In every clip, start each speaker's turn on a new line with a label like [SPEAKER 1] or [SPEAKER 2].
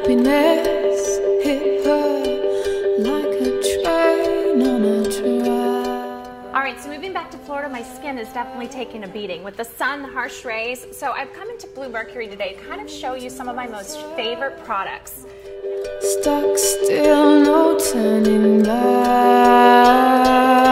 [SPEAKER 1] happiness hit her like a train on a track.
[SPEAKER 2] All right, so moving back to Florida, my skin is definitely taking a beating with the sun, the harsh rays. So I've come into Blue Mercury today to kind of show you some of my most favorite products.
[SPEAKER 1] Stuck still, no turning back.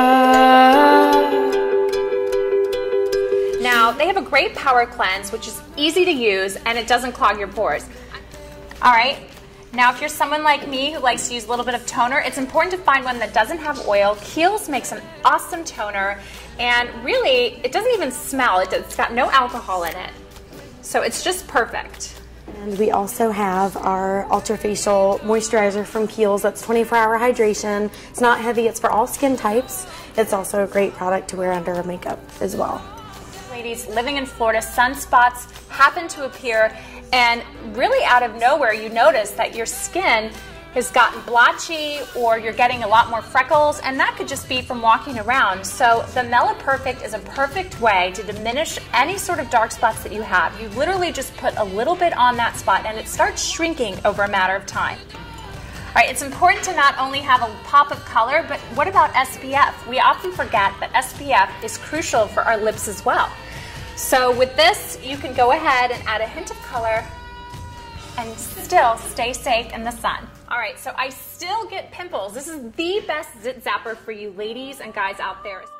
[SPEAKER 2] Now, they have a great power cleanse, which is easy to use, and it doesn't clog your pores. All right, now if you're someone like me who likes to use a little bit of toner, it's important to find one that doesn't have oil. Kiehl's makes an awesome toner, and really, it doesn't even smell. It's got no alcohol in it, so it's just perfect.
[SPEAKER 3] And we also have our Ultra Facial Moisturizer from Kiehl's. That's 24-hour hydration. It's not heavy. It's for all skin types. It's also a great product to wear under makeup as well.
[SPEAKER 2] Ladies, living in Florida, sunspots happen to appear, and really out of nowhere you notice that your skin has gotten blotchy or you're getting a lot more freckles, and that could just be from walking around. So the Perfect is a perfect way to diminish any sort of dark spots that you have. You literally just put a little bit on that spot and it starts shrinking over a matter of time. All right, it's important to not only have a pop of color, but what about SPF? We often forget that SPF is crucial for our lips as well. So with this, you can go ahead and add a hint of color and still stay safe in the sun. All right, so I still get pimples. This is the best zit zapper for you ladies and guys out there.